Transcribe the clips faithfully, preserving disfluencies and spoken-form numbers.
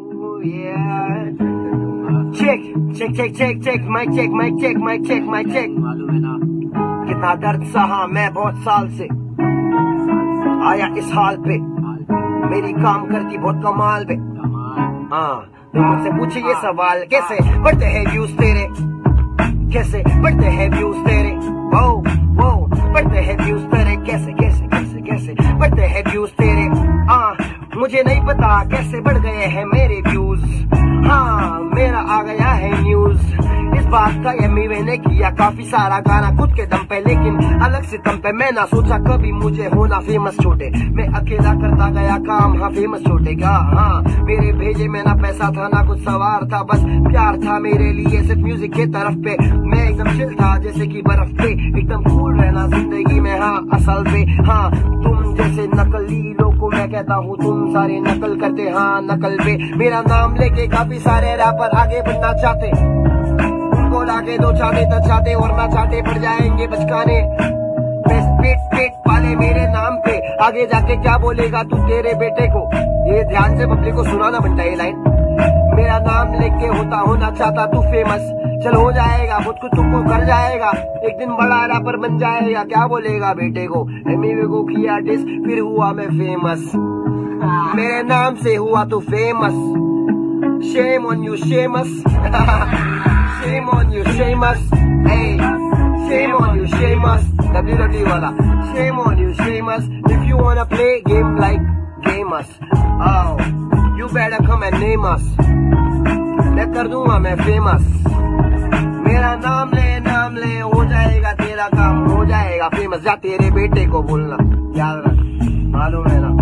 Check check check check check mic check mic check mic check mic check. कितना दर्द सहा मैं बहुत साल से, आया इस हाल पे, मेरी काम करती बहुत कमाल पे। हाँ तो मुझसे पूछे ये सवाल, कैसे बढ़ते हैं व्यूज तेरे, कैसे बढ़ते हैं व्यूज तेरे, वो वो बढ़ते हैं व्यूज तेरे, कैसे कैसे कैसे कैसे बढ़ते हैं व्यूज तेरे। हाँ मुझे नहीं पता कैसे बढ़ गए हैं मेरे व्यूज, हाँ मेरा आ गया है न्यूज। इस बात का एमी मैंने किया काफी सारा गाना खुद के दम पे, लेकिन अलग से दम पे मैं ना सोचा कभी मुझे होना फेमस छोटे। मैं अकेला करता गया काम, हाँ फेमस छोटेगा। हाँ मेरे भेजे में ना पैसा था ना कुछ सवार था, बस प्यार था मेरे लिए सिर्फ म्यूजिक के तरफ पे। मैं एकदम चिल था जैसे कि बर्फ पे, एकदम कूल रहना जिंदगी में, हाँ असल पे। हाँ तुम जैसे नकली लोग को मैं कहता हूँ तुम सारे नकल करते, हाँ नकल पे। मेरा नाम लेके काफी सारे रैपर आगे बढ़ना चाहते, उनको लाके दो चाहते तो चाहते और ना चाहते पड़ जाएंगे बचकाने। पेट पेट पाले मेरे नाम पे, आगे जाके क्या बोलेगा तू तेरे बेटे को। ये ध्यान से पब्लिक को सुनाना बनता है ये लाइन। मेरा नाम लेके होता होना चाहता तू फेमस, चल हो जाएगा खुद को तुमको कर जाएगा, एक दिन बड़ा रैपर बन जाएगा। क्या बोलेगा बेटे को, एमी को किया डिस फिर हुआ मैं फेमस, मेरे नाम से हुआ तू famous. Shame on you Sheamus, shame on you Sheamus, shame on you Sheamus, W W वाला। Shame on you Sheamus, if you wanna play game like games, oh you better come and name us, मैं कर दूंगा मैं famous. मेरा नाम ले नाम ले हो जाएगा तेरा काम, हो जाएगा फेमस। जा तेरे बेटे को बोलना, याद रख, मालूम है ना।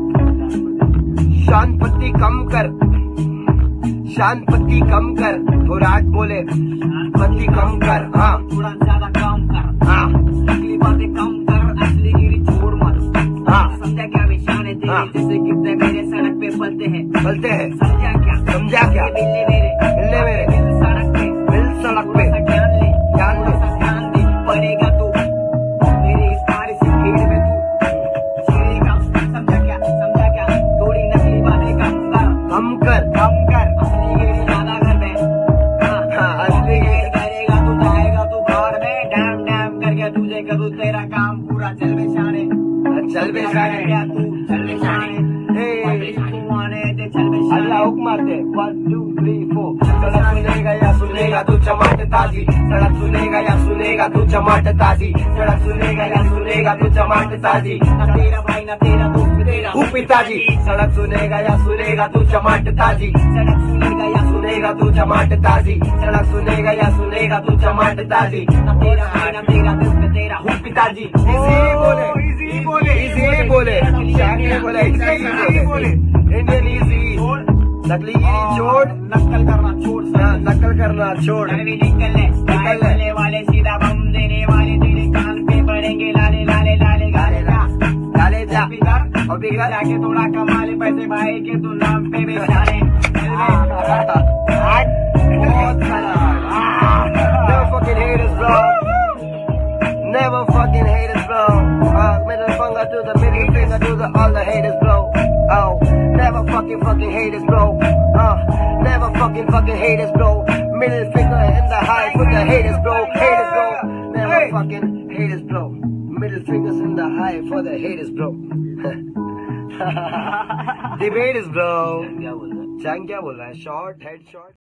शान पत्ती कम कर, शान पत्ती कम कर, विराट बोले पत्ती कम कर। हाँ थोड़ा ज्यादा काम कर, हाँ नकली बातें कम कर, असली गिरी छोड़ मत। हाँ समझा क्या निशान है तेरे, हाँ। जैसे गिरते मेरे सड़क पे पलते हैं, चलते हैं। समझा क्या समझा क्या, मिलने मेरे मिलने मेरे मिल सड़क पे, मिल सड़क पे, थोड़ा सा ज्ञान ले, ज्ञान थोड़ा ले। सा ध्यान दे, पड़ेगा तू मेरी इस सारी सी भीड़ में, तू छिड़ेगा। समझा क्या समझा क्या, थोड़ी नकली बातें कम कर, कम कर कम कर, असली गिरी ज्यादा कर दे। हाँ हाँ असली ये करेगा तू जाएगा तू बाहर में, डैम डैम करके तुझे करूँ तेरा काम पूरा। चल बेचारे चल बेचारे, क्या तू चल बेचारे, तू आने दे चल बेचारे। अल्लाह हुक्म मारते वन टू थ्री फोर। सड़क सुनेगा या सुनेगा तू चमाट ताजी, सड़क सुनेगा या सुनेगा तू चमाट ताजी, सड़क सुनेगा या सुनेगा तू चमाट ताजी। ना तेरा भाई ना तेरा दोस्त तेरा तू पिताजी, सड़क सुनेगा या सुनेगा तू चमाट ताजी, सड़क सुनेगा या सुनेगा तू चमाट ताजी, सड़क सुनेगा या सुनेगा तू चमाट ताजी। ना तेरा भाई ना तेरा दोस्त तेरा हूँ पिताजी। इजी बोले, इजी बोले, इजी बोले, शांति बोले, इजी बोले, इंडियन इजी। नकली गिरी छोड़, नकल करना छोड़, नकल करना छोड़। भी निकल ले, निकलने वाले सीधा बम देने वाले तेरे कान पे पड़ेंगे लाले लाले लाले गाले जा, गाले जा बिगाड़ और बिगाड़ जाके थोड़ा कमा ले पैसे भाई के तू नाम पे बेचारे। बहुत सारा never fucking haters bro, never fucking haters bro, uh, middle finger to the middle finger to the all the haters bro, oh never fucking fucking haters bro, uh, never fucking fucking haters bro, middle finger in the high for the haters bro, haters bro, never fucking haters bro, middle fingers in the high for the haters bro. Debaters bro, क्या बोल रहा है? चांग क्या बोल रहा है, short head short.